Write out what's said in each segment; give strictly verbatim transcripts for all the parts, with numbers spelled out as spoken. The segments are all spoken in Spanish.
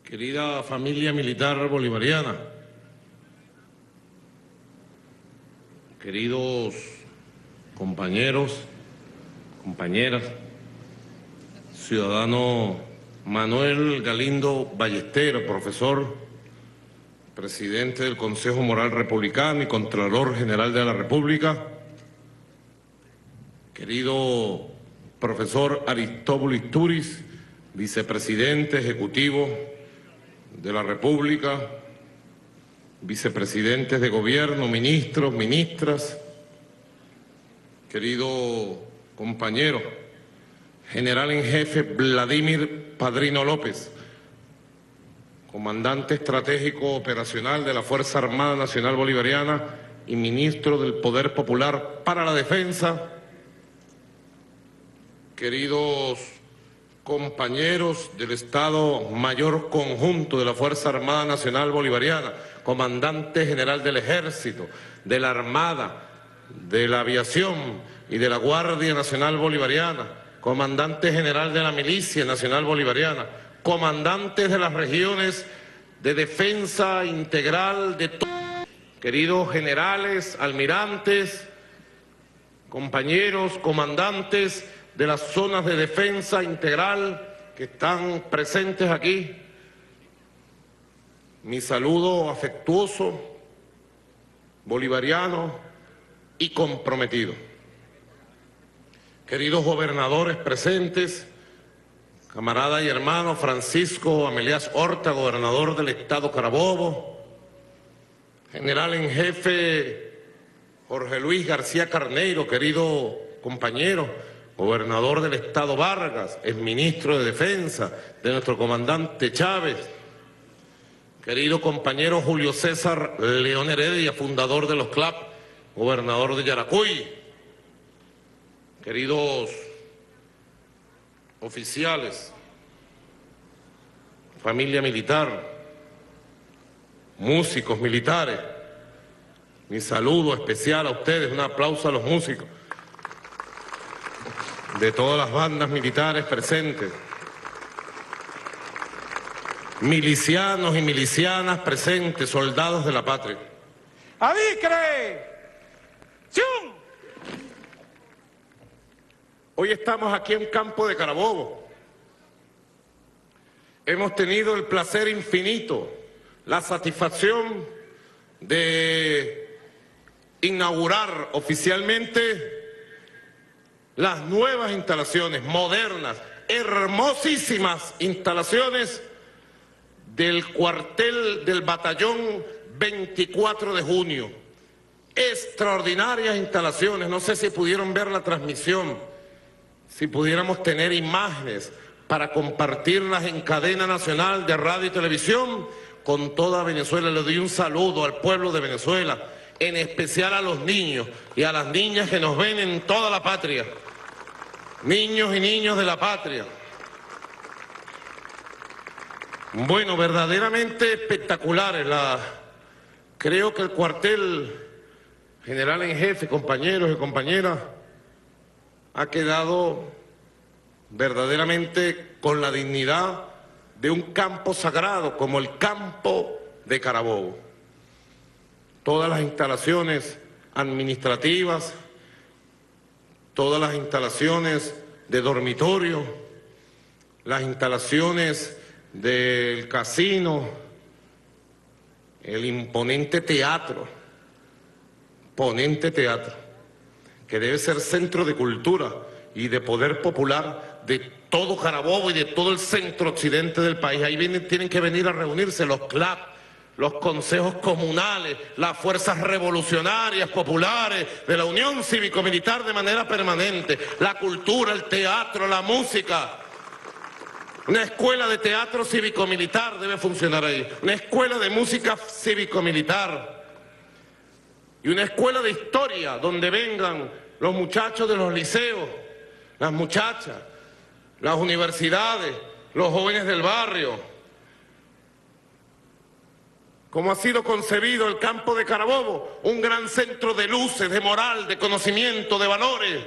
Querida familia militar bolivariana, queridos compañeros, compañeras, ciudadano Manuel Galindo Ballester, profesor, presidente del Consejo Moral Republicano y Contralor General de la República, querido profesor Aristóbulo Istúriz, vicepresidente ejecutivo de la República, vicepresidentes de gobierno, ministros, ministras, querido compañero, general en jefe Vladimir Padrino López, comandante estratégico operacional de la Fuerza Armada Nacional Bolivariana y ministro del Poder Popular para la Defensa, queridos compañeros del Estado Mayor Conjunto de la Fuerza Armada Nacional Bolivariana, comandante general del Ejército, de la Armada, de la Aviación y de la Guardia Nacional Bolivariana, comandante general de la Milicia Nacional Bolivariana, comandantes de las regiones de defensa integral de todos, queridos generales, almirantes, compañeros, comandantes de las zonas de defensa integral que están presentes aquí, mi saludo afectuoso, bolivariano y comprometido. Queridos gobernadores presentes, camarada y hermano Francisco Amelias Horta, gobernador del Estado Carabobo, general en jefe Jorge Luis García Carneiro, querido compañero, gobernador del Estado Vargas, exministro de Defensa de nuestro comandante Chávez, querido compañero Julio César León Heredia, fundador de los C L A P, gobernador de Yaracuy, queridos oficiales, familia militar, músicos militares, mi saludo especial a ustedes, un aplauso a los músicos de todas las bandas militares presentes, milicianos y milicianas presentes, soldados de la patria. ¡Adicre! ¡Chum! Hoy estamos aquí en Campo de Carabobo. Hemos tenido el placer infinito, la satisfacción de inaugurar oficialmente las nuevas instalaciones, modernas, hermosísimas instalaciones del cuartel del batallón veinticuatro de junio. Extraordinarias instalaciones, no sé si pudieron ver la transmisión, si pudiéramos tener imágenes para compartirlas en cadena nacional de radio y televisión con toda Venezuela. Le doy un saludo al pueblo de Venezuela, en especial a los niños y a las niñas que nos ven en toda la patria. Niños y niños de la patria. Bueno, verdaderamente espectaculares. La... Creo que el cuartel general en jefe, compañeros y compañeras, ha quedado verdaderamente con la dignidad de un campo sagrado como el campo de Carabobo. Todas las instalaciones administrativas, todas las instalaciones de dormitorio, las instalaciones del casino, el imponente teatro, imponente teatro, que debe ser centro de cultura y de poder popular de todo Carabobo y de todo el centro occidente del país. Ahí vienen, tienen que venir a reunirse los C L A P, los consejos comunales, las fuerzas revolucionarias populares de la Unión Cívico-Militar de manera permanente, la cultura, el teatro, la música. Una escuela de teatro cívico-militar debe funcionar ahí, una escuela de música cívico-militar y una escuela de historia donde vengan los muchachos de los liceos, las muchachas, las universidades, los jóvenes del barrio. Como ha sido concebido el campo de Carabobo, un gran centro de luces, de moral, de conocimiento, de valores.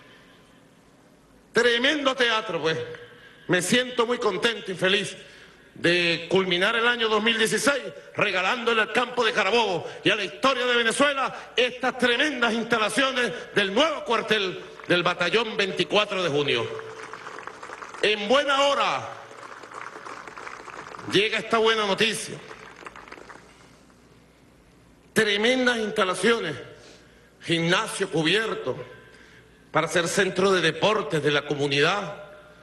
Tremendo teatro, pues. Me siento muy contento y feliz de culminar el año dos mil dieciséis regalándole al campo de Carabobo y a la historia de Venezuela estas tremendas instalaciones del nuevo cuartel del batallón veinticuatro de junio. En buena hora llega esta buena noticia. Tremendas instalaciones, gimnasio cubierto para ser centro de deportes de la comunidad,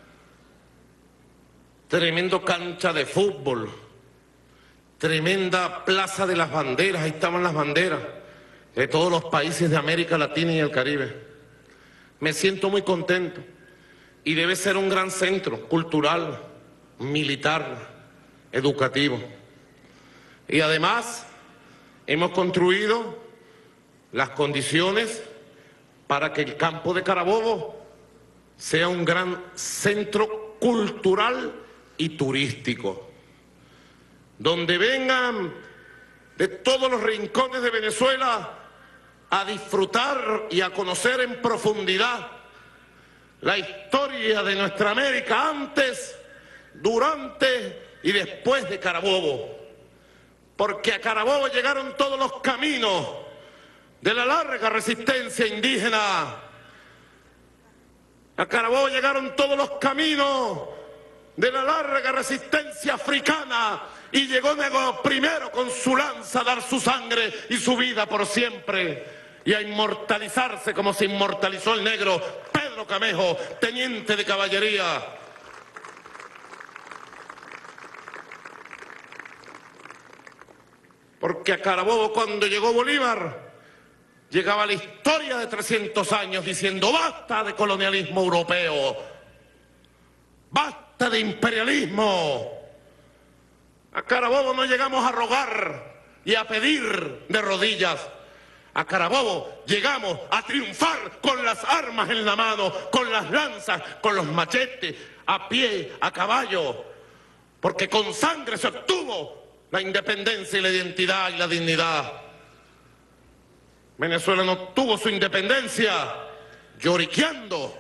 tremendo cancha de fútbol, tremenda plaza de las banderas, ahí estaban las banderas de todos los países de América Latina y el Caribe. Me siento muy contento y debe ser un gran centro cultural, militar, educativo. Y además hemos construido las condiciones para que el campo de Carabobo sea un gran centro cultural y turístico, donde vengan de todos los rincones de Venezuela a disfrutar y a conocer en profundidad la historia de nuestra América antes, durante y después de Carabobo. Porque a Carabobo llegaron todos los caminos de la larga resistencia indígena. A Carabobo llegaron todos los caminos de la larga resistencia africana y llegó Nego primero con su lanza a dar su sangre y su vida por siempre y a inmortalizarse como se inmortalizó el negro Pedro Camejo, teniente de caballería. Porque a Carabobo cuando llegó Bolívar llegaba la historia de trescientos años diciendo basta de colonialismo europeo, basta de imperialismo. A Carabobo no llegamos a rogar y a pedir de rodillas. A Carabobo llegamos a triunfar con las armas en la mano, con las lanzas, con los machetes, a pie, a caballo, porque con sangre se obtuvo la independencia y la identidad y la dignidad. Venezuela no tuvo su independencia lloriqueando,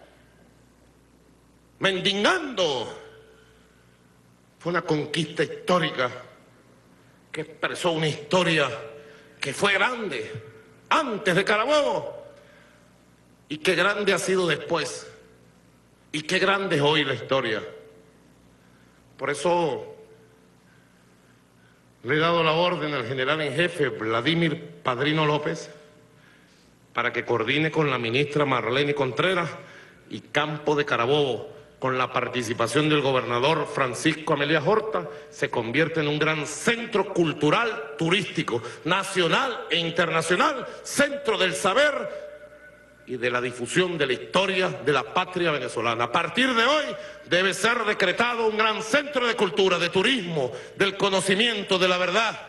mendigando. Fue una conquista histórica que expresó una historia que fue grande antes de Carabobo y qué grande ha sido después y qué grande es hoy la historia. Por eso le he dado la orden al general en jefe Vladimir Padrino López para que coordine con la ministra Marlene Contreras y Campo de Carabobo, con la participación del gobernador Francisco Amelia Horta, se convierte en un gran centro cultural turístico, nacional e internacional, centro del saber y de la difusión de la historia de la patria venezolana. A partir de hoy debe ser decretado un gran centro de cultura, de turismo, del conocimiento, de la verdad.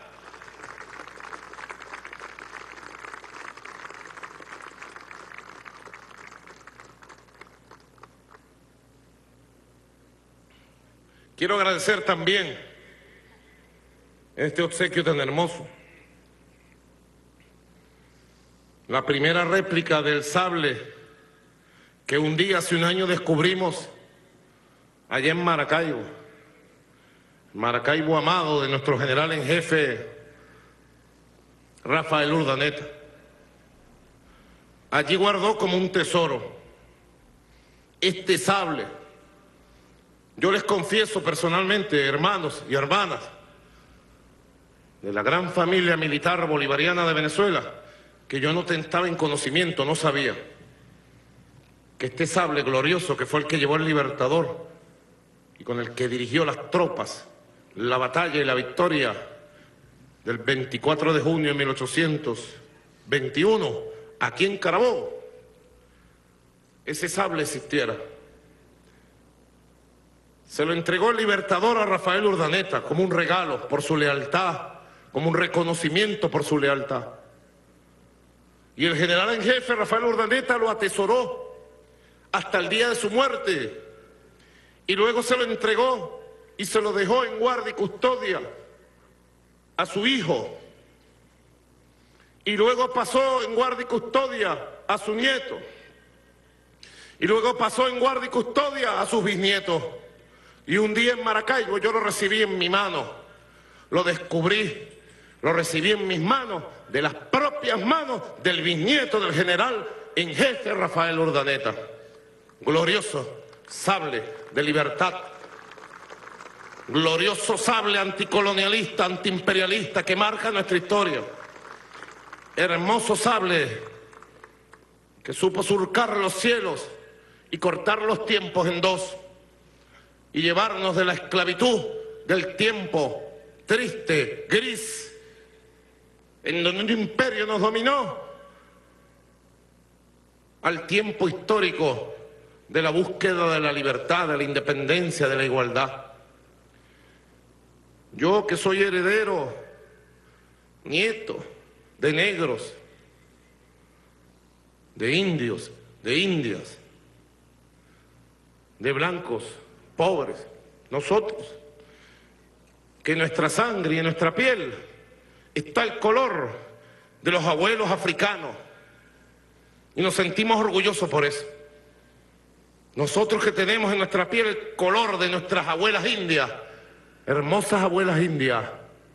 Quiero agradecer también este obsequio tan hermoso, la primera réplica del sable que un día, hace un año, descubrimos allá en Maracaibo, Maracaibo amado de nuestro general en jefe Rafael Urdaneta. Allí guardó como un tesoro este sable. Yo les confieso personalmente, hermanos y hermanas de la gran familia militar bolivariana de Venezuela, que yo no estaba en conocimiento, no sabía que este sable glorioso que fue el que llevó el Libertador y con el que dirigió las tropas, la batalla y la victoria del veinticuatro de junio de mil ochocientos veintiuno, aquí en Carabobo, ese sable existiera. Se lo entregó el Libertador a Rafael Urdaneta como un regalo por su lealtad, como un reconocimiento por su lealtad. Y el general en jefe Rafael Urdaneta lo atesoró hasta el día de su muerte y luego se lo entregó y se lo dejó en guardia y custodia a su hijo y luego pasó en guardia y custodia a su nieto y luego pasó en guardia y custodia a sus bisnietos. Y un día en Maracaibo yo lo recibí en mi mano, lo descubrí, lo recibí en mis manos, de las propias manos del bisnieto del general en jefe Rafael Urdaneta. Glorioso sable de libertad, glorioso sable anticolonialista, antiimperialista que marca nuestra historia. Hermoso sable que supo surcar los cielos y cortar los tiempos en dos y llevarnos de la esclavitud del tiempo triste, gris, en donde un imperio nos dominó, al tiempo histórico de la búsqueda de la libertad, de la independencia, de la igualdad. Yo que soy heredero, nieto de negros, de indios, de indias, de blancos, pobres, nosotros, que en nuestra sangre y en nuestra piel está el color de los abuelos africanos y nos sentimos orgullosos por eso. Nosotros que tenemos en nuestra piel el color de nuestras abuelas indias, hermosas abuelas indias,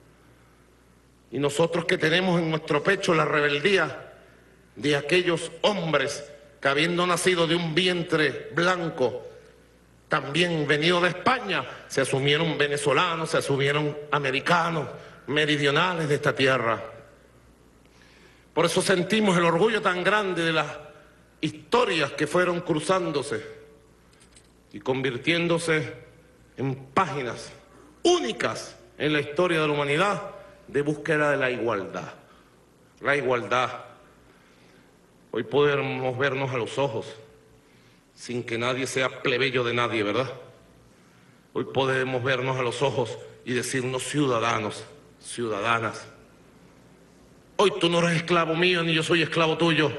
y nosotros que tenemos en nuestro pecho la rebeldía de aquellos hombres que habiendo nacido de un vientre blanco, también venido de España, se asumieron venezolanos, se asumieron americanos, meridionales de esta tierra. Por eso sentimos el orgullo tan grande de las historias que fueron cruzándose y convirtiéndose en páginas únicas en la historia de la humanidad de búsqueda de la igualdad. La igualdad. Hoy podemos vernos a los ojos sin que nadie sea plebeyo de nadie, ¿verdad? Hoy podemos vernos a los ojos y decirnos ciudadanos, ciudadanas. Hoy tú no eres esclavo mío ni yo soy esclavo tuyo.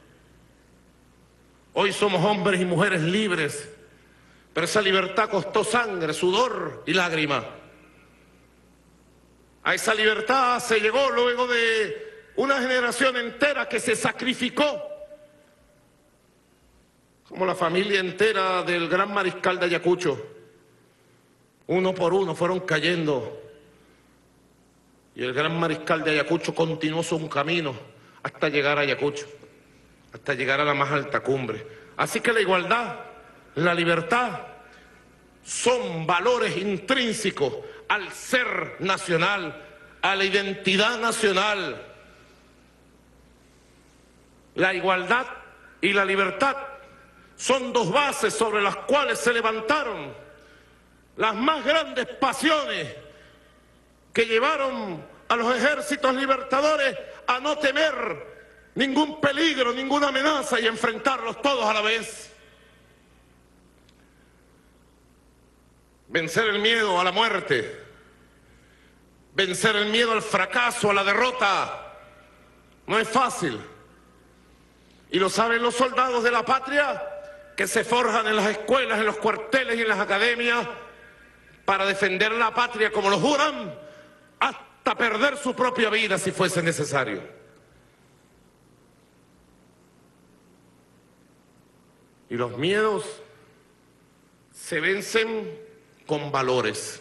Hoy somos hombres y mujeres libres, pero esa libertad costó sangre, sudor y lágrimas. A esa libertad se llegó luego de una generación entera que se sacrificó, como la familia entera del gran mariscal de Ayacucho. Uno por uno fueron cayendo y el gran mariscal de Ayacucho continuó su camino hasta llegar a Ayacucho, hasta llegar a la más alta cumbre. Así que la igualdad, la libertad, son valores intrínsecos al ser nacional, a la identidad nacional. La igualdad y la libertad son dos bases sobre las cuales se levantaron las más grandes pasiones que llevaron a los ejércitos libertadores a no temer ningún peligro, ninguna amenaza y enfrentarlos todos a la vez. Vencer el miedo a la muerte, vencer el miedo al fracaso, a la derrota, no es fácil. Y lo saben los soldados de la patria que se forjan en las escuelas, en los cuarteles y en las academias para defender la patria como lo juran, hasta perder su propia vida si fuese necesario. Y los miedos se vencen con valores.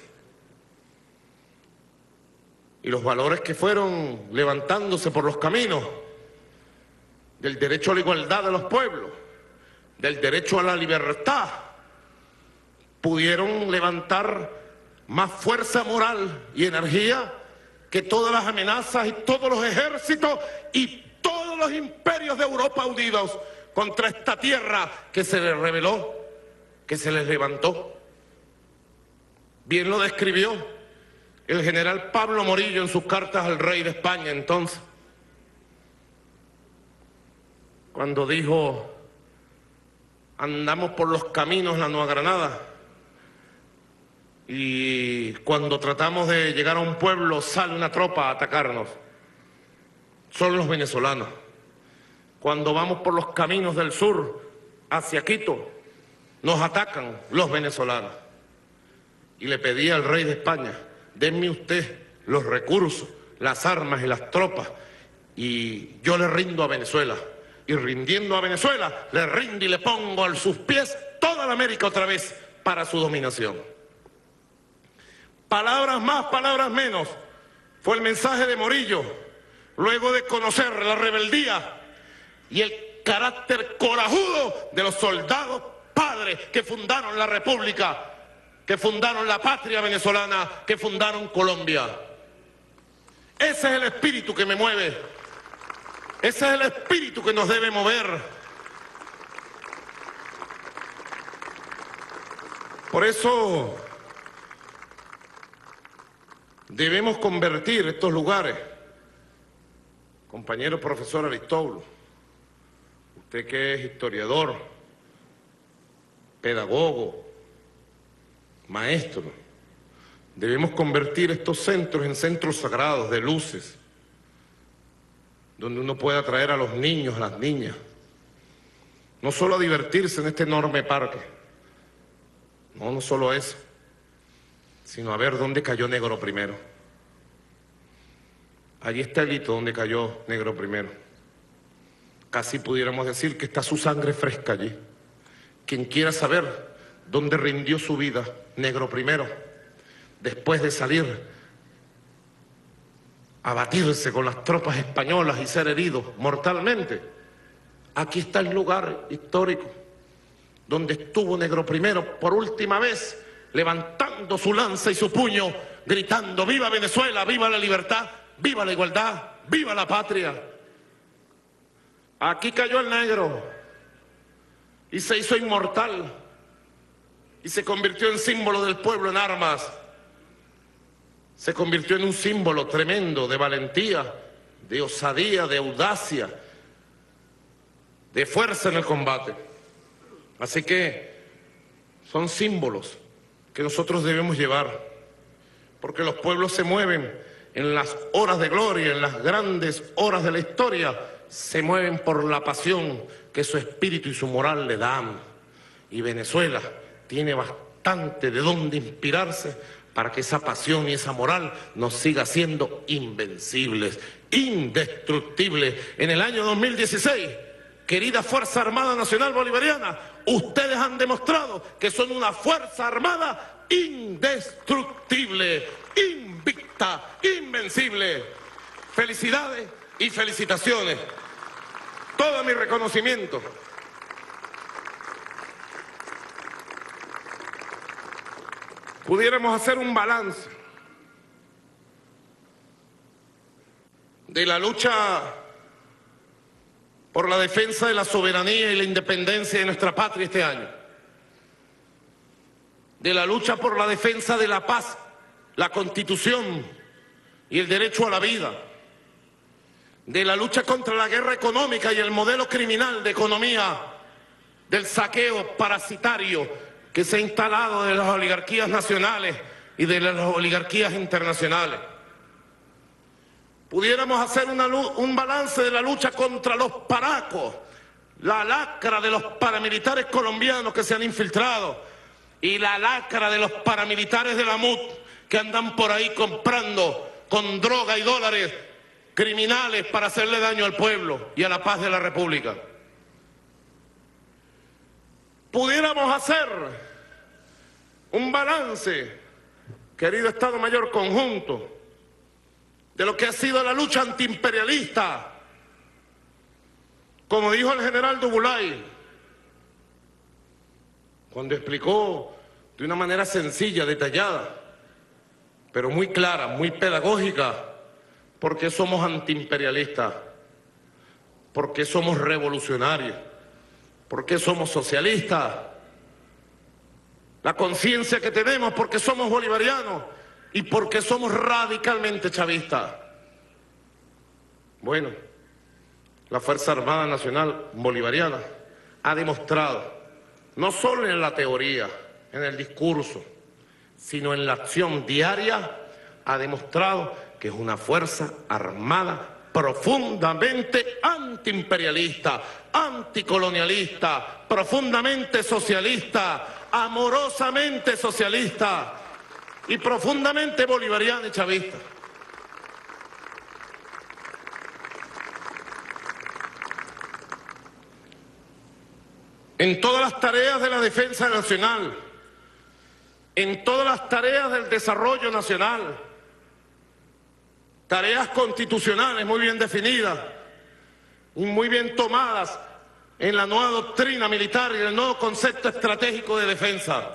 Y los valores que fueron levantándose por los caminos del derecho a la igualdad de los pueblos, del derecho a la libertad, pudieron levantar más fuerza moral y energía que todas las amenazas y todos los ejércitos y todos los imperios de Europa unidos contra esta tierra que se les rebeló, que se les levantó. Bien lo describió el general Pablo Morillo en sus cartas al rey de España entonces, cuando dijo: andamos por los caminos de la Nueva Granada y cuando tratamos de llegar a un pueblo sale una tropa a atacarnos. Son los venezolanos. Cuando vamos por los caminos del sur hacia Quito, nos atacan los venezolanos. Y le pedí al rey de España: denme usted los recursos, las armas y las tropas, y yo le rindo a Venezuela. Y rindiendo a Venezuela, le rindo y le pongo a sus pies toda la América otra vez para su dominación. Palabras más, palabras menos, fue el mensaje de Morillo, luego de conocer la rebeldía y el carácter corajudo de los soldados padres que fundaron la República, que fundaron la patria venezolana, que fundaron Colombia. Ese es el espíritu que me mueve, ese es el espíritu que nos debe mover. Por eso debemos convertir estos lugares, compañero profesor Aristóbulo, usted que es historiador, pedagogo, maestro, debemos convertir estos centros en centros sagrados de luces, donde uno pueda traer a los niños, a las niñas, no solo a divertirse en este enorme parque, no, no solo eso, sino a ver dónde cayó Negro primero. Allí está el hito donde cayó Negro primero. Casi pudiéramos decir que está su sangre fresca allí. Quien quiera saber dónde rindió su vida Negro primero, después de salir a batirse con las tropas españolas y ser herido mortalmente, aquí está el lugar histórico donde estuvo Negro primero por última vez, levantando su lanza y su puño, gritando: ¡viva Venezuela, viva la libertad, viva la igualdad, viva la patria! Aquí cayó el negro y se hizo inmortal y se convirtió en símbolo del pueblo en armas. Se convirtió en un símbolo tremendo de valentía, de osadía, de audacia, de fuerza en el combate. Así que son símbolos que nosotros debemos llevar, porque los pueblos se mueven en las horas de gloria, en las grandes horas de la historia, se mueven por la pasión que su espíritu y su moral le dan. Y Venezuela tiene bastante de dónde inspirarse para que esa pasión y esa moral nos siga siendo invencibles, indestructibles. En el año dos mil dieciséis, querida Fuerza Armada Nacional Bolivariana, ustedes han demostrado que son una Fuerza Armada indestructible, invicta, invencible. Felicidades y felicitaciones. Todo mi reconocimiento. Pudiéramos hacer un balance de la lucha por la defensa de la soberanía y la independencia de nuestra patria este año, de la lucha por la defensa de la paz, la Constitución y el derecho a la vida, de la lucha contra la guerra económica y el modelo criminal de economía, del saqueo parasitario que se ha instalado de las oligarquías nacionales y de las oligarquías internacionales. Pudiéramos hacer una, un balance de la lucha contra los paracos, la lacra de los paramilitares colombianos que se han infiltrado y la lacra de los paramilitares de la M U T que andan por ahí comprando con droga y dólares criminales para hacerle daño al pueblo y a la paz de la República. Pudiéramos hacer un balance, querido Estado Mayor Conjunto, de lo que ha sido la lucha antiimperialista. Como dijo el general Dubulay, cuando explicó de una manera sencilla, detallada, pero muy clara, muy pedagógica, por qué somos antiimperialistas, por qué somos revolucionarios, por qué somos socialistas, la conciencia que tenemos porque somos bolivarianos y porque somos radicalmente chavistas. Bueno, la Fuerza Armada Nacional Bolivariana ha demostrado, no solo en la teoría, en el discurso, sino en la acción diaria, ha demostrado que es una Fuerza Armada profundamente antiimperialista, anticolonialista, profundamente socialista, amorosamente socialista y profundamente bolivariana y chavista. En todas las tareas de la defensa nacional, en todas las tareas del desarrollo nacional, tareas constitucionales muy bien definidas y muy bien tomadas en la nueva doctrina militar y el nuevo concepto estratégico de defensa.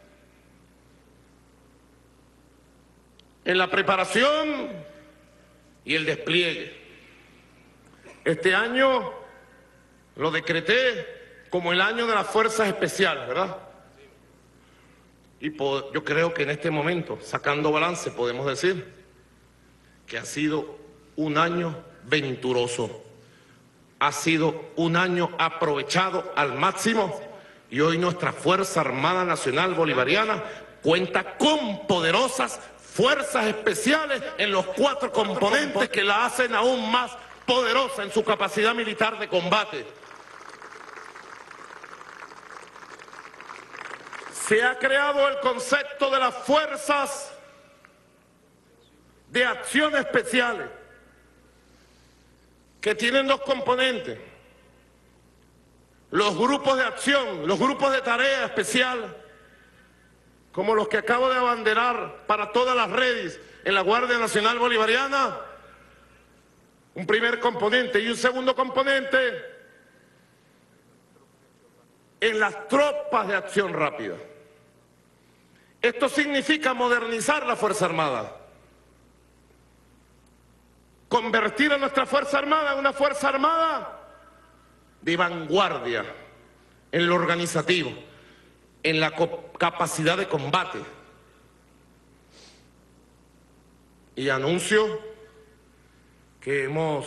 En la preparación y el despliegue. Este año lo decreté como el año de las fuerzas especiales, ¿verdad? Y yo creo que en este momento, sacando balance, podemos decir que ha sido un año venturoso. Ha sido un año aprovechado al máximo y hoy nuestra Fuerza Armada Nacional Bolivariana cuenta con poderosas fuerzas especiales en los cuatro componentes que la hacen aún más poderosa en su capacidad militar de combate. Se ha creado el concepto de las fuerzas de acción especiales, que tienen dos componentes: los grupos de acción, los grupos de tarea especial, como los que acabo de abanderar para todas las redes en la Guardia Nacional Bolivariana, un primer componente, y un segundo componente en las tropas de acción rápida. Esto significa modernizar la Fuerza Armada, convertir a nuestra Fuerza Armada en una Fuerza Armada de vanguardia en lo organizativo, en la capacidad de combate. Y anuncio que hemos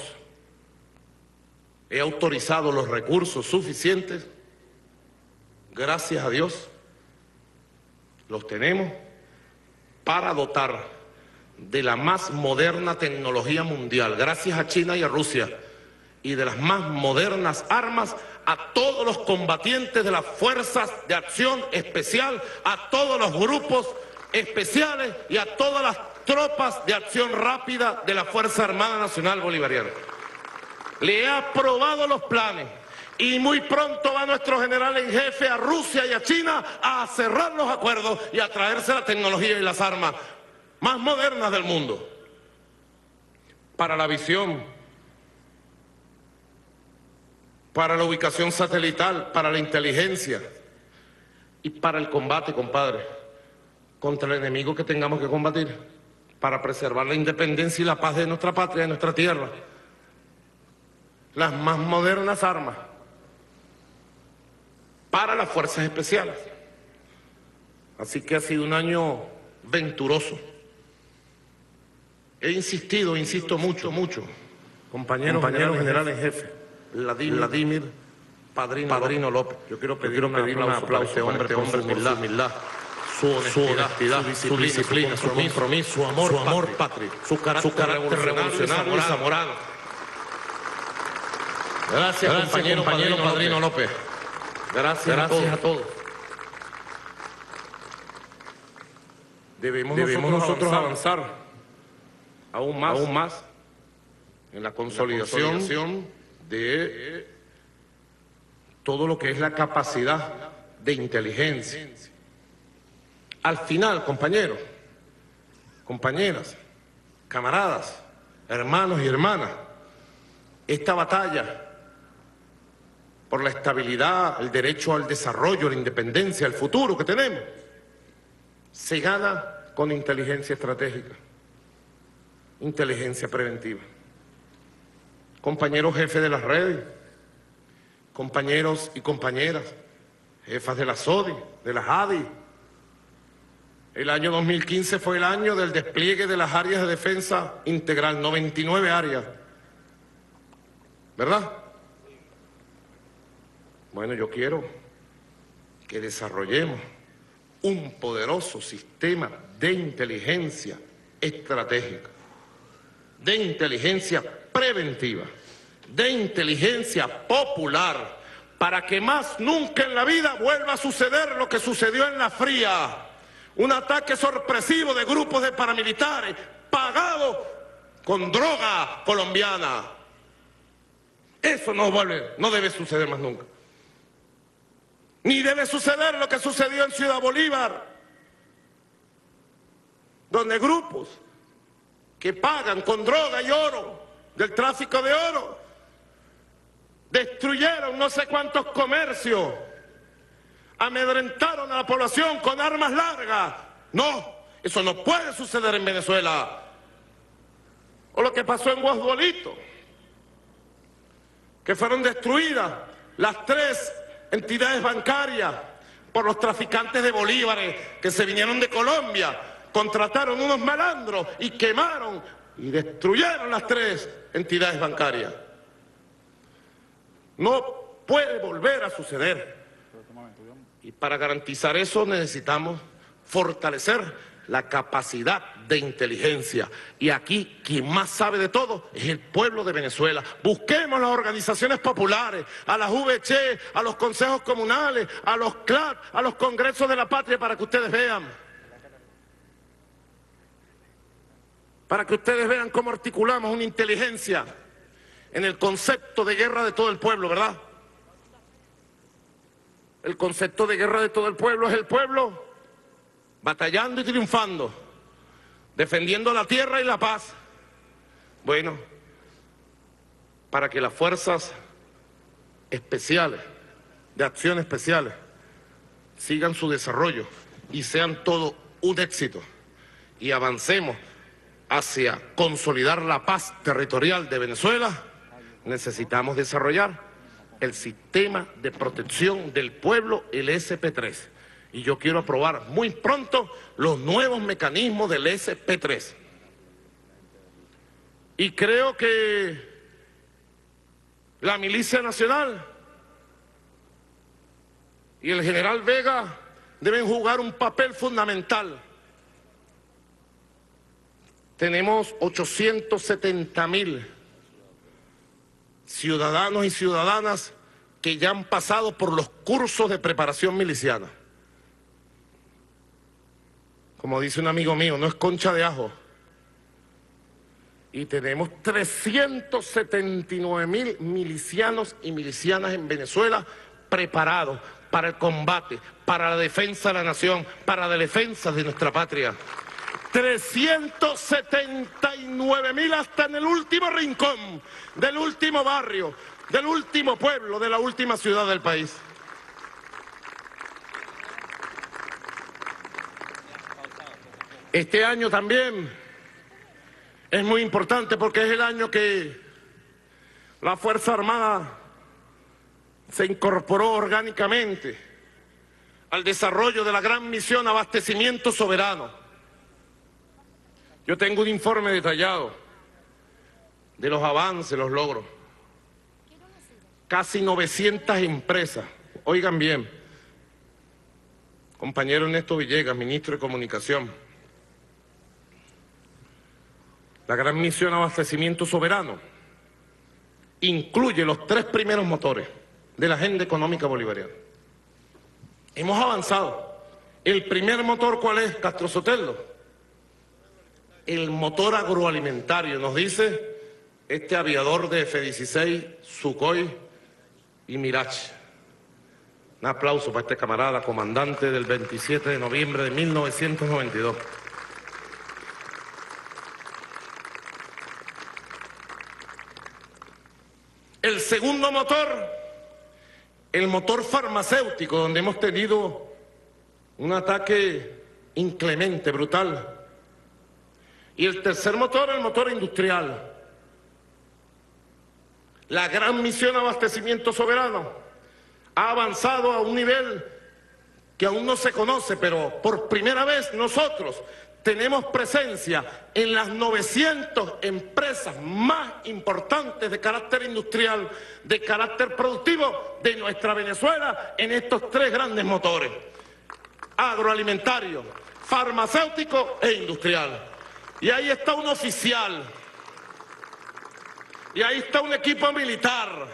he autorizado los recursos suficientes, gracias a Dios, los tenemos para dotar de la más moderna tecnología mundial, gracias a China y a Rusia, y de las más modernas armas a todos los combatientes de las fuerzas de acción especial, a todos los grupos especiales y a todas las tropas de acción rápida de la Fuerza Armada Nacional Bolivariana. Le he aprobado los planes y muy pronto va nuestro general en jefe a Rusia y a China a cerrar los acuerdos y a traerse la tecnología y las armas más modernas del mundo para la visión, para la ubicación satelital, para la inteligencia y para el combate, compadre, contra el enemigo que tengamos que combatir, para preservar la independencia y la paz de nuestra patria, de nuestra tierra. Las más modernas armas para las fuerzas especiales. Así que ha sido un año venturoso. He insistido, insisto mucho, mucho, compañeros, compañeros generales en jefe, Vladimir, Vladimir Padrino, Padrino López. Yo quiero pedir, yo quiero pedir un aplauso a este hombre, este hombre, por su humildad, su honestidad, su, honestidad, su disciplina, su compromiso, su amor, su amor patrio, su carácter, su carácter revolucionario y zamorano. Gracias, Gracias compañero, compañero Padrino, Padrino López. López. Gracias, Gracias a, todos. a todos. Debemos, Debemos nosotros, nosotros avanzar, avanzar aún, más, aún más en la consolidación, la consolidación de todo lo que es la capacidad de inteligencia. Al final, compañeros, compañeras, camaradas, hermanos y hermanas, esta batalla por la estabilidad, el derecho al desarrollo, la independencia, el futuro que tenemos, se gana con inteligencia estratégica, inteligencia preventiva. Compañeros jefes de las redes, compañeros y compañeras, jefas de la S O D I, de las A D I, el año dos mil quince fue el año del despliegue de las áreas de defensa integral, noventa y nueve áreas, ¿verdad? Bueno, yo quiero que desarrollemos un poderoso sistema de inteligencia estratégica, de inteligencia preventiva, de inteligencia popular, para que más nunca en la vida vuelva a suceder lo que sucedió en la Fría, un ataque sorpresivo de grupos de paramilitares pagados con droga colombiana. Eso no vuelve, no debe suceder más nunca. Ni debe suceder lo que sucedió en Ciudad Bolívar, donde grupos que pagan con droga y oro del tráfico de oro destruyeron no sé cuántos comercios, amedrentaron a la población con armas largas. No, eso no puede suceder en Venezuela. O lo que pasó en Guasdualito, que fueron destruidas las tres entidades bancarias por los traficantes de bolívares que se vinieron de Colombia, contrataron unos malandros y quemaron y destruyeron las tres entidades bancarias. No puede volver a suceder. Y para garantizar eso necesitamos fortalecer la capacidad de inteligencia. Y aquí quien más sabe de todo es el pueblo de Venezuela. Busquemos las organizaciones populares, a las V C, a los consejos comunales, a los C L A P, a los congresos de la patria para que ustedes vean. Para que ustedes vean cómo articulamos una inteligencia en el concepto de guerra de todo el pueblo, ¿verdad? El concepto de guerra de todo el pueblo es el pueblo batallando y triunfando, defendiendo la tierra y la paz. Bueno, para que las fuerzas especiales, de acción especiales, sigan su desarrollo y sean todo un éxito y avancemos hacia consolidar la paz territorial de Venezuela, necesitamos desarrollar el sistema de protección del pueblo, el S P tres. Y yo quiero aprobar muy pronto los nuevos mecanismos del S P tres. Y creo que la Milicia Nacional y el general Vega deben jugar un papel fundamental. Tenemos ochocientos setenta mil ciudadanos y ciudadanas que ya han pasado por los cursos de preparación miliciana. Como dice un amigo mío, no es concha de ajo. Y tenemos trescientos setenta y nueve mil milicianos y milicianas en Venezuela preparados para el combate, para la defensa de la nación, para la defensa de nuestra patria. trescientos setenta y nueve mil hasta en el último rincón, del último barrio, del último pueblo, de la última ciudad del país. Este año también es muy importante porque es el año que la Fuerza Armada se incorporó orgánicamente al desarrollo de la gran misión Abastecimiento Soberano. Yo tengo un informe detallado de los avances, los logros. Casi novecientas empresas, oigan bien, compañero Ernesto Villegas, ministro de Comunicación, la gran misión Abastecimiento Soberano incluye los tres primeros motores de la agenda económica bolivariana. Hemos avanzado. El primer motor, ¿cuál es, Castro Sotelo? El motor agroalimentario, nos dice este aviador de F dieciséis, Sukhoi y Mirage. Un aplauso para este camarada, comandante del veintisiete de noviembre de mil novecientos noventa y dos. El segundo motor, el motor farmacéutico, donde hemos tenido un ataque inclemente, brutal. Y el tercer motor, el motor industrial. La gran misión Abastecimiento Soberano ha avanzado a un nivel que aún no se conoce, pero por primera vez nosotros tenemos presencia en las novecientas empresas más importantes de carácter industrial, de carácter productivo de nuestra Venezuela en estos tres grandes motores: agroalimentario, farmacéutico e industrial. Y ahí está un oficial, y ahí está un equipo militar,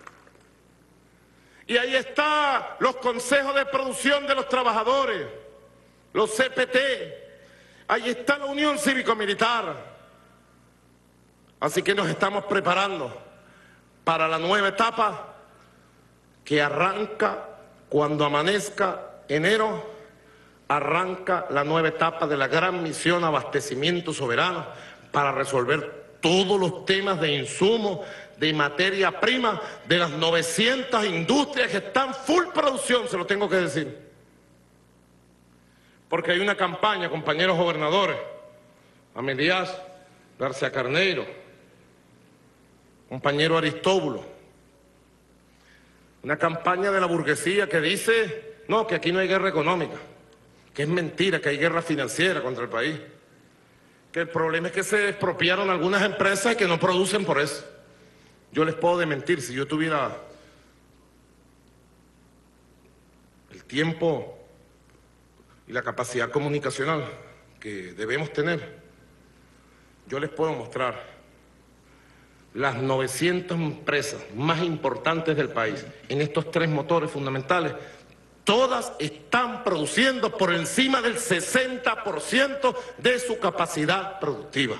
y ahí están los consejos de producción de los trabajadores, los C P T, ahí está la Unión Cívico-Militar. Así que nos estamos preparando para la nueva etapa que arranca cuando amanezca enero arranca la nueva etapa de la gran misión Abastecimiento Soberano para resolver todos los temas de insumos, de materia prima, de las novecientas industrias que están full producción, se lo tengo que decir. Porque hay una campaña, compañeros gobernadores, Amelías García Carneiro, compañero Aristóbulo, una campaña de la burguesía que dice, no, que aquí no hay guerra económica, que es mentira, que hay guerra financiera contra el país, que el problema es que se expropiaron algunas empresas y que no producen por eso. Yo les puedo desmentir, si yo tuviera el tiempo y la capacidad comunicacional que debemos tener, yo les puedo mostrar las novecientas empresas más importantes del país en estos tres motores fundamentales. Todas están produciendo por encima del sesenta por ciento de su capacidad productiva.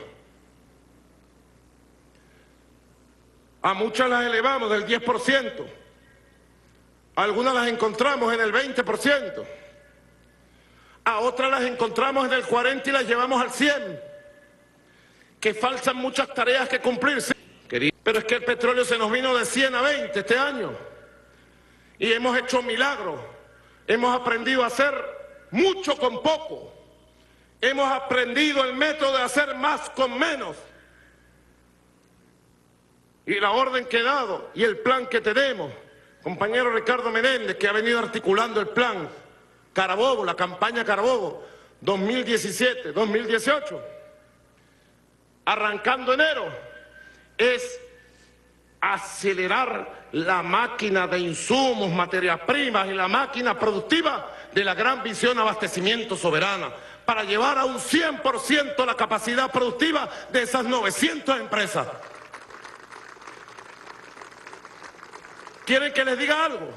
A muchas las elevamos del diez por ciento, algunas las encontramos en el veinte por ciento, a otras las encontramos en el cuarenta por ciento y las llevamos al cien por ciento. Que faltan muchas tareas que cumplir, sí. Pero es que el petróleo se nos vino de cien a veinte este año y hemos hecho milagros. Hemos aprendido a hacer mucho con poco. Hemos aprendido el método de hacer más con menos. Y la orden que he dado y el plan que tenemos, compañero Ricardo Menéndez, que ha venido articulando el plan Carabobo, la campaña Carabobo dos mil diecisiete dos mil dieciocho, arrancando enero, es acelerar la máquina de insumos, materias primas y la máquina productiva de la gran visión Abastecimiento Soberana para llevar a un cien por ciento la capacidad productiva de esas novecientas empresas. ¿Quieren que les diga algo?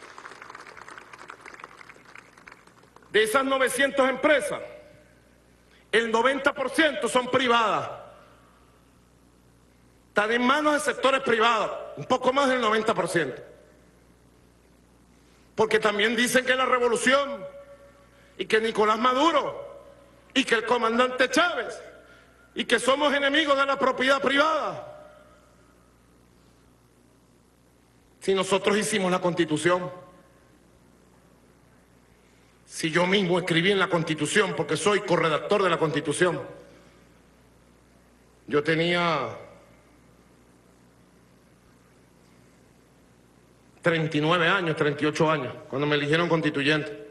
De esas novecientas empresas, el noventa por ciento son privadas. Están en manos de sectores privados, un poco más del noventa por ciento. Porque también dicen que la revolución y que Nicolás Maduro y que el comandante Chávez y que somos enemigos de la propiedad privada. Si nosotros hicimos la Constitución, si yo mismo escribí en la Constitución, porque soy corredactor de la Constitución, yo tenía treinta y nueve años, treinta y ocho años, cuando me eligieron constituyente.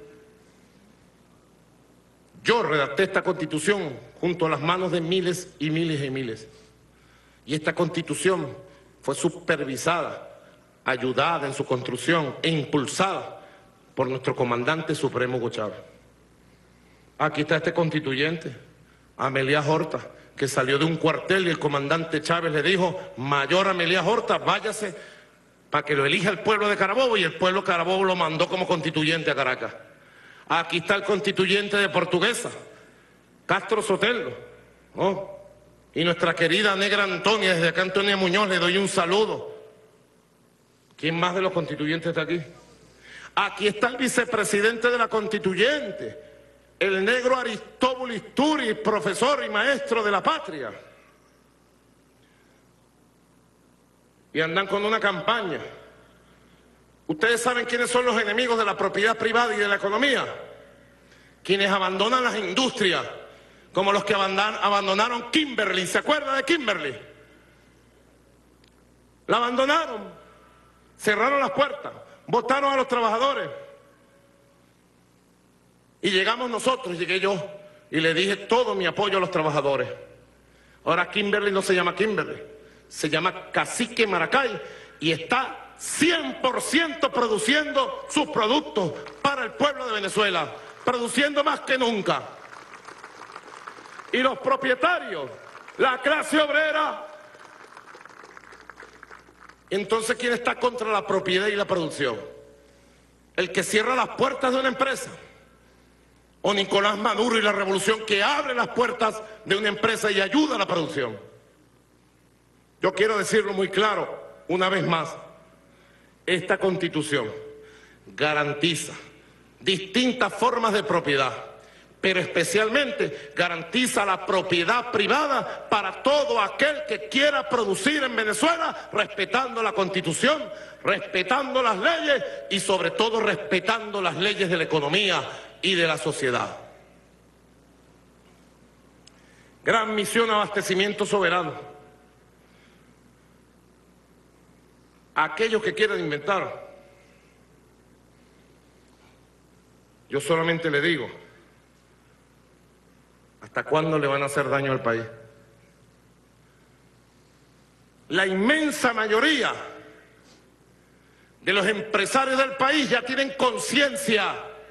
Yo redacté esta Constitución junto a las manos de miles y miles y miles. Y esta Constitución fue supervisada, ayudada en su construcción e impulsada por nuestro comandante supremo Hugo Chávez. Aquí está este constituyente, Amelías Horta, que salió de un cuartel y el comandante Chávez le dijo, mayor Amelías Horta, váyase para que lo elija el pueblo de Carabobo, y el pueblo de Carabobo lo mandó como constituyente a Caracas. Aquí está el constituyente de Portuguesa, Castro Sotelo, ¿no? Y nuestra querida negra Antonia, desde acá Antonia Muñoz, le doy un saludo. ¿Quién más de los constituyentes está aquí? Aquí está el vicepresidente de la constituyente, el negro Aristóbulo Isturiz, profesor y maestro de la patria. Y andan con una campaña. ¿Ustedes saben quiénes son los enemigos de la propiedad privada y de la economía? Quienes abandonan las industrias, como los que abandonaron Kimberly. ¿Se acuerdan de Kimberly? La abandonaron, cerraron las puertas, votaron a los trabajadores. Y llegamos nosotros, llegué yo, y le dije todo mi apoyo a los trabajadores. Ahora Kimberly no se llama Kimberly, se llama Cacique Maracay y está cien por ciento produciendo sus productos para el pueblo de Venezuela, produciendo más que nunca. Y los propietarios, la clase obrera. Entonces, ¿quién está contra la propiedad y la producción? ¿El que cierra las puertas de una empresa? ¿O Nicolás Maduro y la revolución que abre las puertas de una empresa y ayuda a la producción? Yo quiero decirlo muy claro, una vez más, esta Constitución garantiza distintas formas de propiedad, pero especialmente garantiza la propiedad privada para todo aquel que quiera producir en Venezuela, respetando la Constitución, respetando las leyes y sobre todo respetando las leyes de la economía y de la sociedad. Gran misión abastecimiento soberano. Aquellos que quieran inventar, yo solamente le digo, ¿hasta cuándo le van a hacer daño al país? La inmensa mayoría de los empresarios del país ya tienen conciencia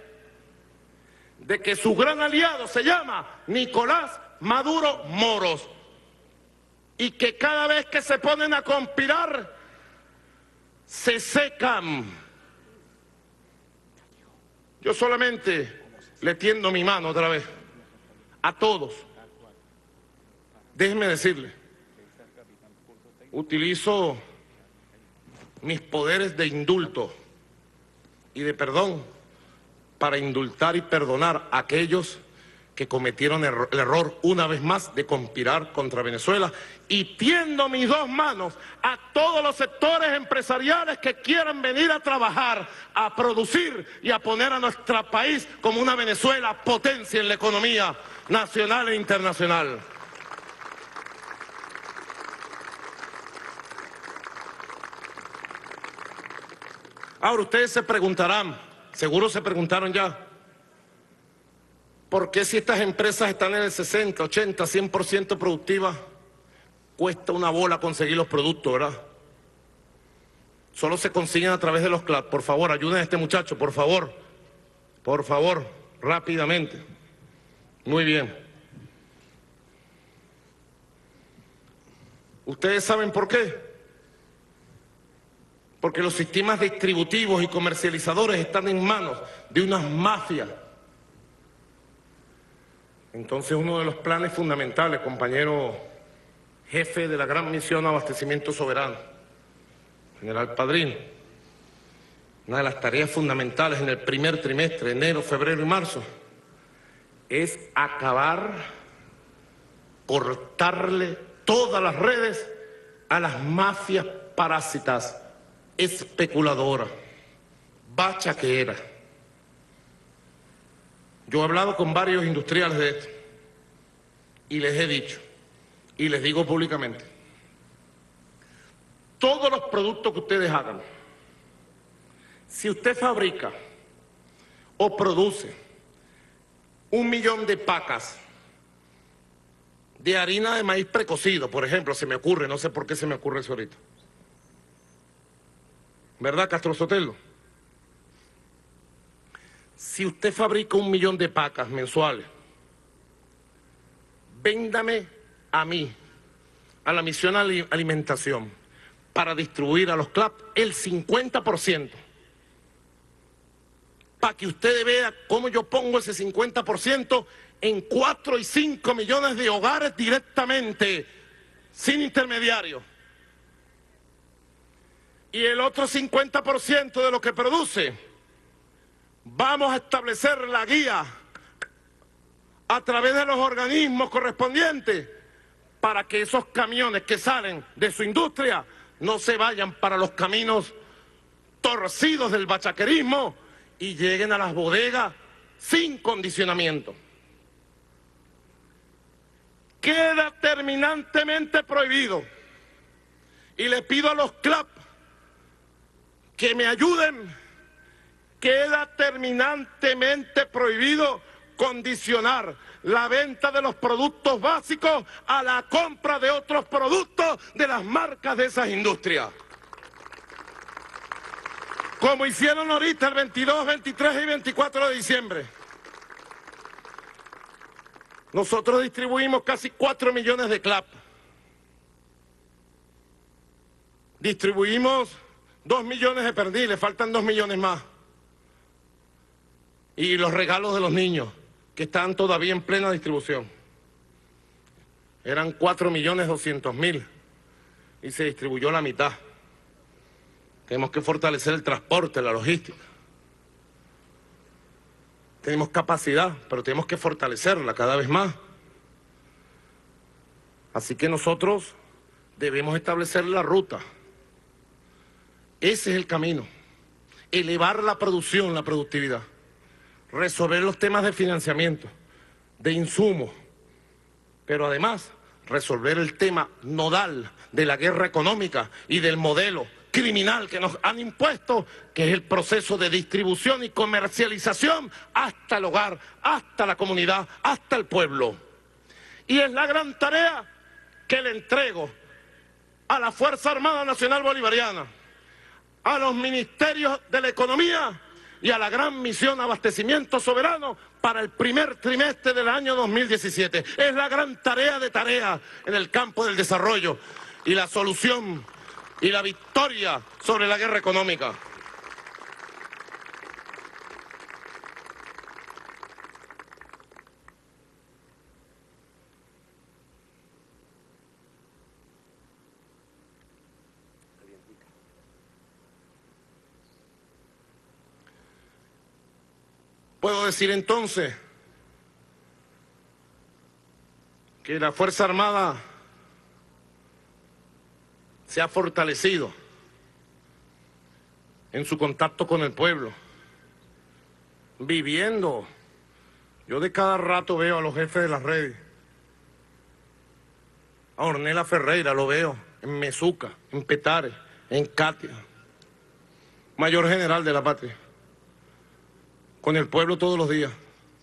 de que su gran aliado se llama Nicolás Maduro Moros y que cada vez que se ponen a conspirar se secan. Yo solamente le tiendo mi mano otra vez a todos. Déjenme decirle, utilizo mis poderes de indulto y de perdón para indultar y perdonar a aquellos que cometieron el error una vez más de conspirar contra Venezuela, y tiendo mis dos manos a todos los sectores empresariales que quieran venir a trabajar, a producir y a poner a nuestro país como una Venezuela potencia en la economía nacional e internacional. Ahora ustedes se preguntarán, seguro se preguntaron ya, ¿por qué si estas empresas están en el sesenta, ochenta, cien por ciento productivas, cuesta una bola conseguir los productos, verdad? Solo se consiguen a través de los C L A P. Por favor, ayuden a este muchacho, por favor. Por favor, rápidamente. Muy bien. ¿Ustedes saben por qué? Porque los sistemas distributivos y comercializadores están en manos de unas mafias. Entonces, uno de los planes fundamentales, compañero jefe de la gran misión Abastecimiento Soberano, general Padrino, una de las tareas fundamentales en el primer trimestre, enero, febrero y marzo, es acabar, cortarle todas las redes a las mafias parásitas, especuladoras, bachaqueras. Yo he hablado con varios industriales de esto y les he dicho, y les digo públicamente, todos los productos que ustedes hagan, si usted fabrica o produce un millón de pacas de harina de maíz precocido, por ejemplo, se me ocurre, no sé por qué se me ocurre eso ahorita, ¿verdad, Castro Sotelo? Si usted fabrica un millón de pacas mensuales, véndame a mí, a la misión alimentación, para distribuir a los C L A P el cincuenta por ciento. Para que usted vea cómo yo pongo ese cincuenta por ciento en cuatro y cinco millones de hogares directamente, sin intermediarios. Y el otro cincuenta por ciento de lo que produce, vamos a establecer la guía a través de los organismos correspondientes para que esos camiones que salen de su industria no se vayan para los caminos torcidos del bachaquerismo y lleguen a las bodegas sin condicionamiento. Queda terminantemente prohibido, y le pido a los C L A P que me ayuden, queda terminantemente prohibido condicionar la venta de los productos básicos a la compra de otros productos de las marcas de esas industrias. Como hicieron ahorita el veintidós, veintitrés y veinticuatro de diciembre. Nosotros distribuimos casi cuatro millones de C L A P. Distribuimos dos millones de perdiles, faltan dos millones más. Y los regalos de los niños, que están todavía en plena distribución. Eran cuatro millones doscientos mil y se distribuyó la mitad. Tenemos que fortalecer el transporte, la logística. tenemos capacidad, pero tenemos que fortalecerla cada vez más. Así que nosotros debemos establecer la ruta. Ese es el camino. Elevar la producción, la productividad. Resolver los temas de financiamiento, de insumos, pero además resolver el tema nodal de la guerra económica y del modelo criminal que nos han impuesto, que es el proceso de distribución y comercialización hasta el hogar, hasta la comunidad, hasta el pueblo. Y es la gran tarea que le entrego a la Fuerza Armada Nacional Bolivariana, a los ministerios de la economía y a la gran misión Abastecimiento Soberano para el primer trimestre del año dos mil diecisiete. Es la gran tarea de tareas en el campo del desarrollo y la solución y la victoria sobre la guerra económica. Puedo decir entonces que la Fuerza Armada se ha fortalecido en su contacto con el pueblo, viviendo. Yo de cada rato veo a los jefes de las redes, a Ornella Ferreira lo veo en Mezuca, en Petare, en Katia, mayor general de la patria, con el pueblo todos los días.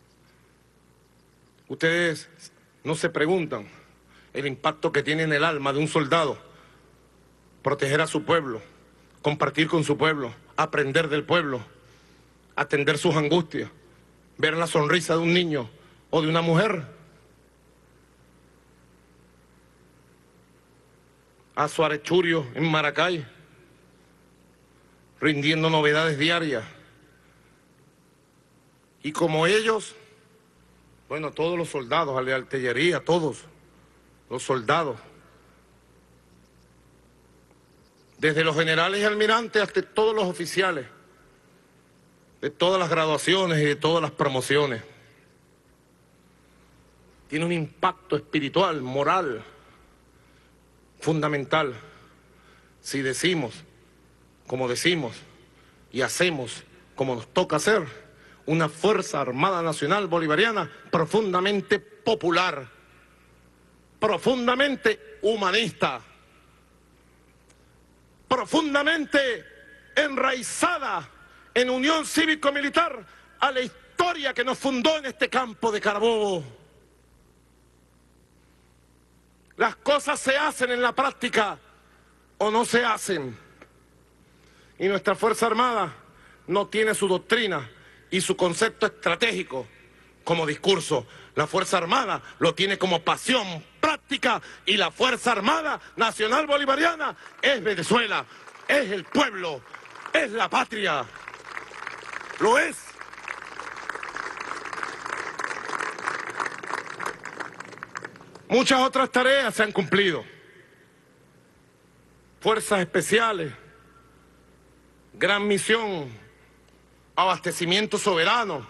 Ustedes no se preguntan el impacto que tiene en el alma de un soldado proteger a su pueblo, compartir con su pueblo, aprender del pueblo, atender sus angustias, ver la sonrisa de un niño o de una mujer. A Suárez Churio en Maracay, rindiendo novedades diarias. Y como ellos, bueno, todos los soldados, a la artillería, todos los soldados, desde los generales y almirantes hasta todos los oficiales, de todas las graduaciones y de todas las promociones. Tiene un impacto espiritual, moral, fundamental, si decimos, como decimos, y hacemos como nos toca hacer, una Fuerza Armada Nacional Bolivariana profundamente popular, profundamente humanista, profundamente enraizada en unión cívico-militar a la historia que nos fundó en este campo de Carabobo. Las cosas se hacen en la práctica o no se hacen. Y nuestra Fuerza Armada no tiene su doctrina y su concepto estratégico como discurso. La Fuerza Armada lo tiene como pasión práctica y la Fuerza Armada Nacional Bolivariana es Venezuela, es el pueblo, es la patria. Lo es. Muchas otras tareas se han cumplido. Fuerzas especiales, gran misión, abastecimiento soberano,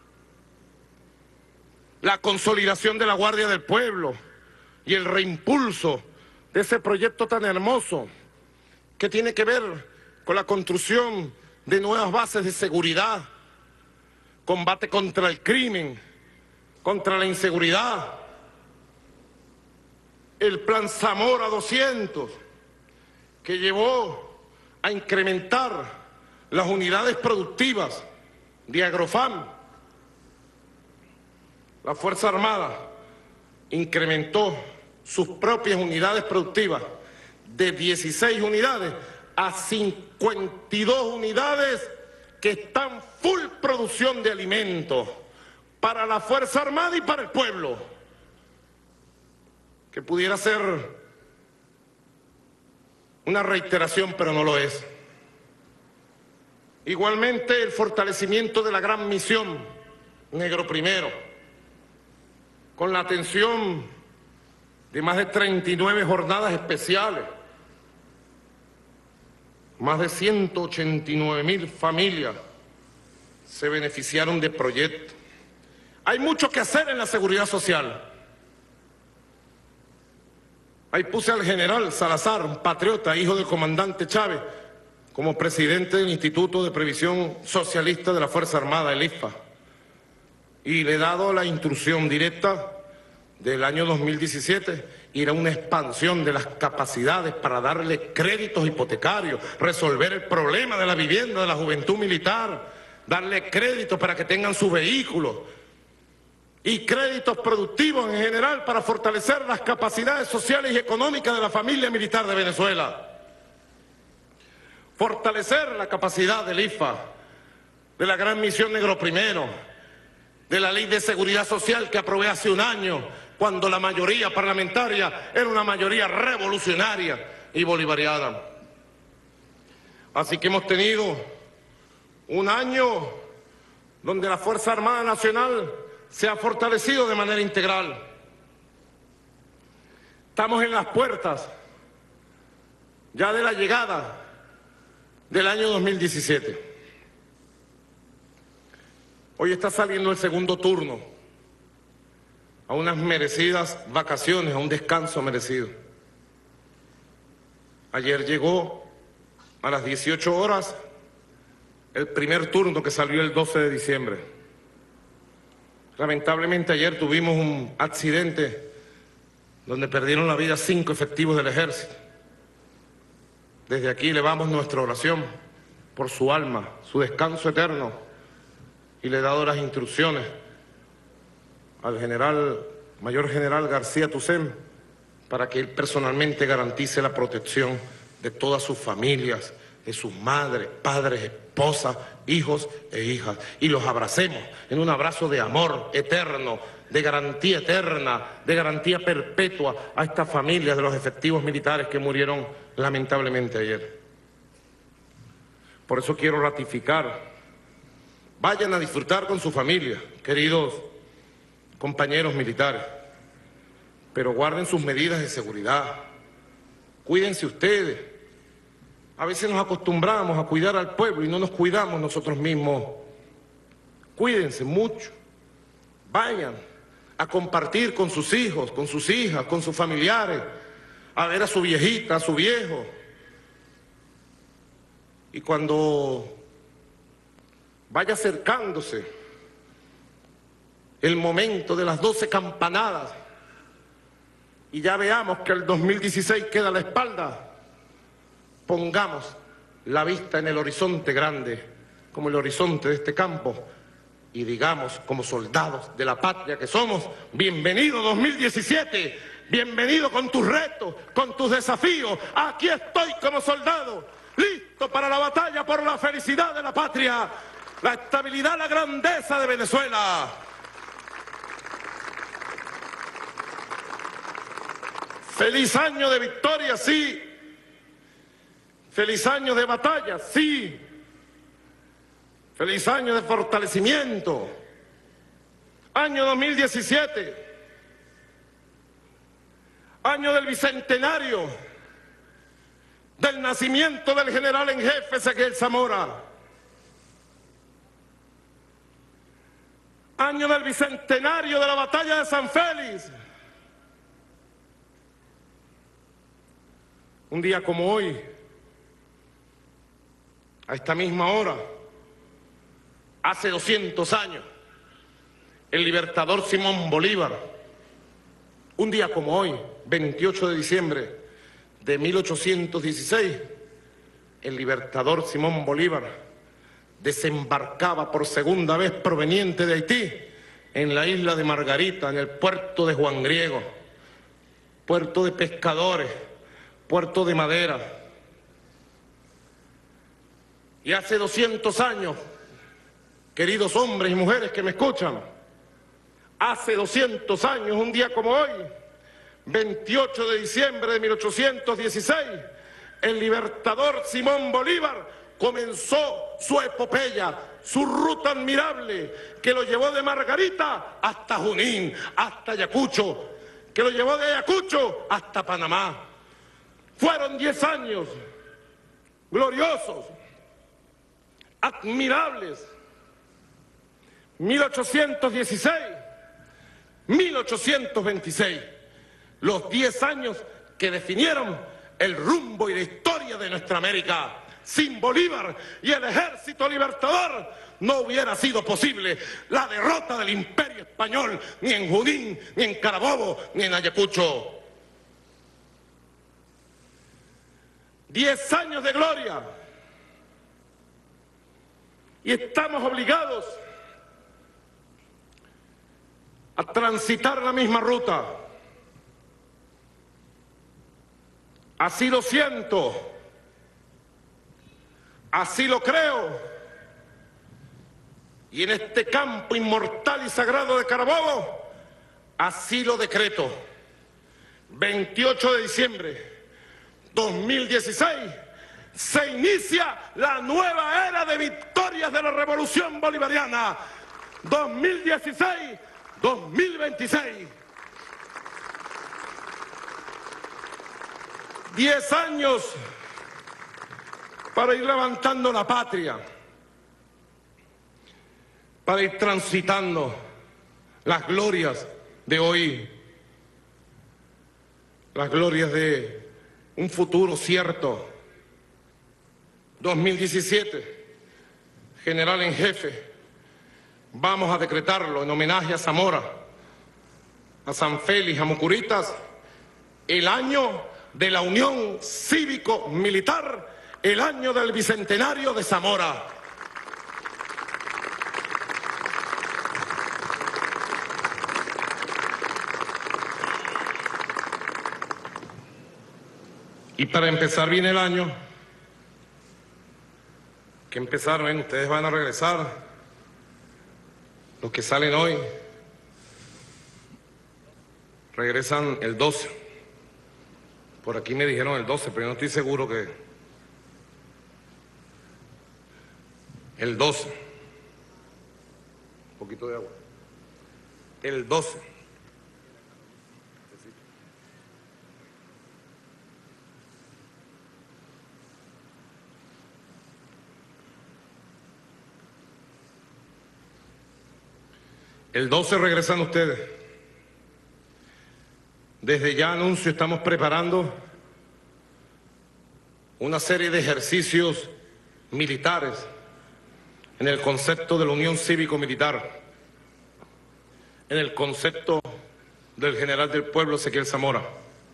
la consolidación de la Guardia del Pueblo y el reimpulso de ese proyecto tan hermoso que tiene que ver con la construcción de nuevas bases de seguridad, combate contra el crimen, contra la inseguridad, el Plan Zamora doscientos, que llevó a incrementar las unidades productivas de Agrofam. La Fuerza Armada incrementó sus propias unidades productivas de dieciséis unidades a cincuenta y dos unidades que están full producción de alimentos para la Fuerza Armada y para el pueblo. Que pudiera ser una reiteración, pero no lo es. Igualmente el fortalecimiento de la gran misión Negro Primero, con la atención de más de treinta y nueve jornadas especiales, más de ciento ochenta y nueve mil familias se beneficiaron de proyectos. Hay mucho que hacer en la seguridad social. Ahí puse al general Salazar, un patriota, hijo del comandante Chávez, como presidente del Instituto de Previsión Socialista de la Fuerza Armada, el I F A. Y le he dado la instrucción directa del año dos mil diecisiete, ir a una expansión de las capacidades para darle créditos hipotecarios, resolver el problema de la vivienda de la juventud militar, darle créditos para que tengan sus vehículos y créditos productivos en general para fortalecer las capacidades sociales y económicas de la familia militar de Venezuela. Fortalecer la capacidad del I F A, de la Gran Misión Negro Primero, de la Ley de Seguridad Social que aprobé hace un año, cuando la mayoría parlamentaria era una mayoría revolucionaria y bolivariana. Así que hemos tenido un año donde la Fuerza Armada Nacional se ha fortalecido de manera integral. Estamos en las puertas ya de la llegada del año dos mil diecisiete. Hoy está saliendo el segundo turno a unas merecidas vacaciones, a un descanso merecido. Ayer llegó a las dieciocho horas el primer turno que salió el doce de diciembre. Lamentablemente ayer tuvimos un accidente donde perdieron la vida cinco efectivos del ejército. Desde aquí elevamos nuestra oración por su alma, su descanso eterno, y le he dado las instrucciones al general, mayor general García Tucen, para que él personalmente garantice la protección de todas sus familias, de sus madres, padres, esposas, hijos e hijas, y los abracemos en un abrazo de amor eterno, de garantía eterna, de garantía perpetua a estas familias de los efectivos militares que murieron lamentablemente ayer. Por eso quiero ratificar, vayan a disfrutar con su familia, queridos compañeros militares, pero guarden sus medidas de seguridad, cuídense ustedes. A veces nos acostumbramos a cuidar al pueblo y no nos cuidamos nosotros mismos. Cuídense mucho, vayan a compartir con sus hijos, con sus hijas, con sus familiares, a ver a su viejita, a su viejo. Y cuando vaya acercándose el momento de las doce campanadas y ya veamos que el dos mil dieciséis queda a la espalda, pongamos la vista en el horizonte grande, como el horizonte de este campo, y digamos, como soldados de la patria que somos, bienvenido dos mil diecisiete, bienvenido con tus retos, con tus desafíos. Aquí estoy como soldado, listo para la batalla por la felicidad de la patria, la estabilidad, la grandeza de Venezuela. Feliz año de victoria, sí. Feliz año de batalla, sí. Feliz año de fortalecimiento. Año dos mil diecisiete. Año del bicentenario del nacimiento del general en jefe Ezequiel Zamora. Año del bicentenario de la batalla de San Félix. Un día como hoy, a esta misma hora, hace doscientos años, el libertador Simón Bolívar, un día como hoy, veintiocho de diciembre de mil ochocientos dieciséis, el libertador Simón Bolívar desembarcaba por segunda vez proveniente de Haití en la isla de Margarita, en el puerto de Juan Griego, puerto de pescadores, puerto de madera. Y hace doscientos años, queridos hombres y mujeres que me escuchan, hace doscientos años, un día como hoy, veintiocho de diciembre de mil ochocientos dieciséis, el libertador Simón Bolívar comenzó su epopeya, su ruta admirable, que lo llevó de Margarita hasta Junín, hasta Ayacucho, que lo llevó de Ayacucho hasta Panamá. Fueron diez años gloriosos, admirables, mil ochocientos dieciséis, mil ochocientos veintiséis, los diez años que definieron el rumbo y la historia de nuestra América. Sin Bolívar y el Ejército Libertador no hubiera sido posible la derrota del Imperio Español, ni en Junín, ni en Carabobo, ni en Ayacucho. Diez años de gloria. Y estamos obligados a transitar la misma ruta. Así lo siento. Así lo creo, y en este campo inmortal y sagrado de Carabobo, así lo decreto. veintiocho de diciembre dos mil dieciséis, se inicia la nueva era de victorias de la Revolución Bolivariana, dos mil dieciséis dos mil veintiséis. Diez años para ir levantando la patria, para ir transitando las glorias de hoy, las glorias de un futuro cierto. dos mil diecisiete, general en jefe, vamos a decretarlo en homenaje a Zamora, a San Félix, a Mucuritas, el año de la Unión Cívico-Militar, el año del Bicentenario de Zamora. Y para empezar bien el año, que empezaron, ¿eh? Ustedes van a regresar, los que salen hoy, regresan el doce. Por aquí me dijeron el doce, pero yo no estoy seguro que... El doce. Un poquito de agua. El doce. El doce regresan ustedes. Desde ya anuncio, estamos preparando una serie de ejercicios militares en el concepto de la Unión Cívico-Militar, en el concepto del general del pueblo Ezequiel Zamora.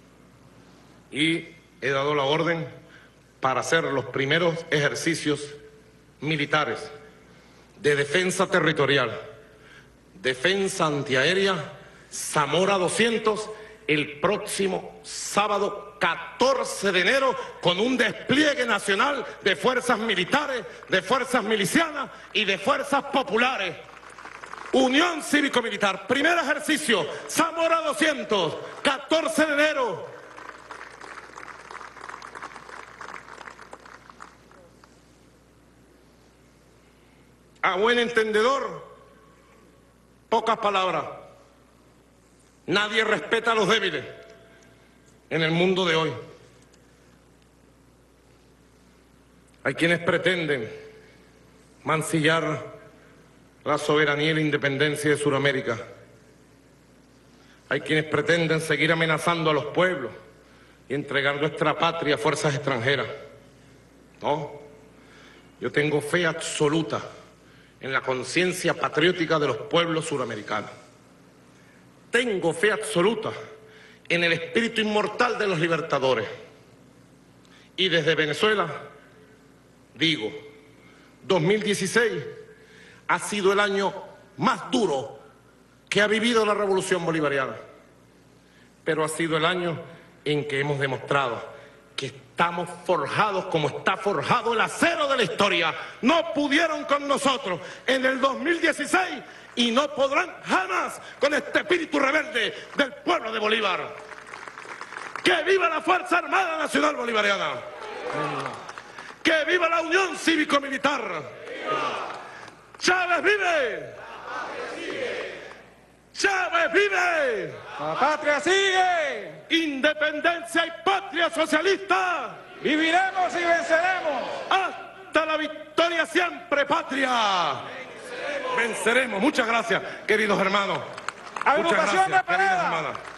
Y he dado la orden para hacer los primeros ejercicios militares de defensa territorial, defensa antiaérea, Zamora doscientos, el próximo sábado catorce de enero, con un despliegue nacional de fuerzas militares, de fuerzas milicianas y de fuerzas populares. Unión Cívico-Militar, primer ejercicio, Zamora doscientos, catorce de enero. A buen entendedor, pocas palabras. Nadie respeta a los débiles en el mundo de hoy. Hay quienes pretenden mancillar la soberanía y la independencia de Sudamérica. Hay quienes pretenden seguir amenazando a los pueblos y entregar nuestra patria a fuerzas extranjeras. No, yo tengo fe absoluta en la conciencia patriótica de los pueblos suramericanos. Tengo fe absoluta en el espíritu inmortal de los libertadores. Y desde Venezuela, digo, dos mil dieciséis ha sido el año más duro que ha vivido la Revolución Bolivariana. Pero ha sido el año en que hemos demostrado que estamos forjados como está forjado el acero de la historia. No pudieron con nosotros en el dos mil dieciséis y no podrán jamás con este espíritu rebelde del pueblo de Bolívar. ¡Que viva la Fuerza Armada Nacional Bolivariana! ¡Que viva la Unión Cívico-Militar! ¡Chávez vive! ¡La patria sigue! ¡Chávez vive! ¡La patria sigue! ¡Independencia y patria socialista! ¡Viviremos y venceremos! ¡Hasta la victoria siempre, patria! venceremos. Muchas gracias, queridos hermanos. Muchas Agrupación gracias, de Parada. queridas hermanas.